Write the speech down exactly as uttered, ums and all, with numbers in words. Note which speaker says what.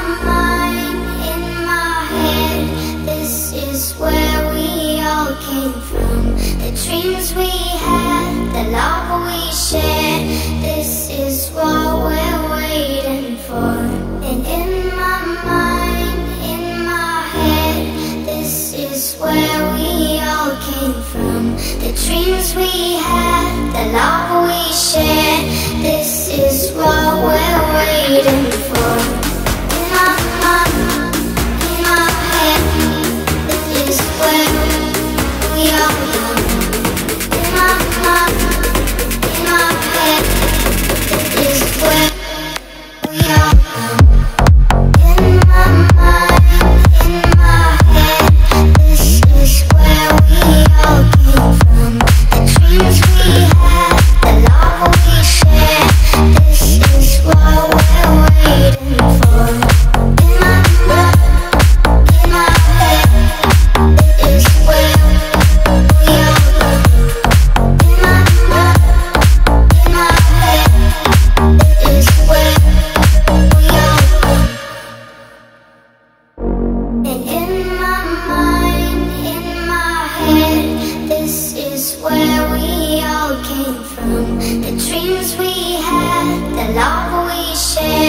Speaker 1: mind, in my head, this is where we all came from. The dreams we had, the love we shared, this is what we're waiting for. And in my mind, in my head, this is where we all came from. The dreams we had, the love we shared, this is what we're waiting for. In my mind, in my head, this is where we all come. In my mind, in my head, this is where we all come. In my mind, in my head, this is where we all came from. The dreams we had, the love we shared, this is what we're waiting for. In my mind, in my head, this is where we all come. In my mind, in my head, this is where we all come. And in my mind, in my head, this is where we all came from. The dreams we had, the love we shared.